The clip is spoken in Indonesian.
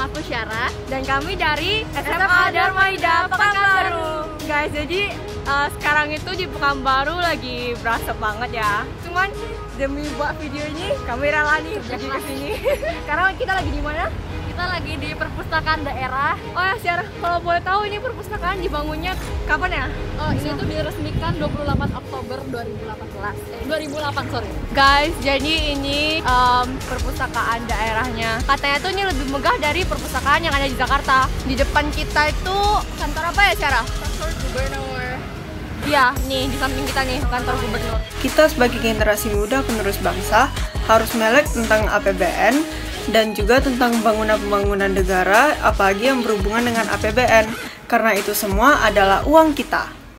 Nama aku Syara. Dan kami dari SMA Dharma Ida Pekanbaru. Guys, jadi sekarang itu di Pekanbaru lagi berasa banget ya. Cuman demi buat video ini kami rela nih pergi ke sini. Sekarang kita lagi di mana? Kita lagi di perpustakaan daerah. Oh ya, Syara, kalau boleh tahu ini perpustakaan dibangunnya kapan ya? Oh, ini tuh diresmikan 28 Oktober 2008, sorry. Guys, jadi ini perpustakaan daerahnya. Katanya tuh ini lebih megah dari perpustakaan yang ada di Jakarta. Di depan kita itu kantor apa ya, Syara? Kantor Gubernur. Iya, nih di samping kita nih kantor gubernur. Kita sebagai generasi muda penerus bangsa harus melek tentang APBN dan juga tentang pembangunan negara, apalagi yang berhubungan dengan APBN, karena itu semua adalah uang kita.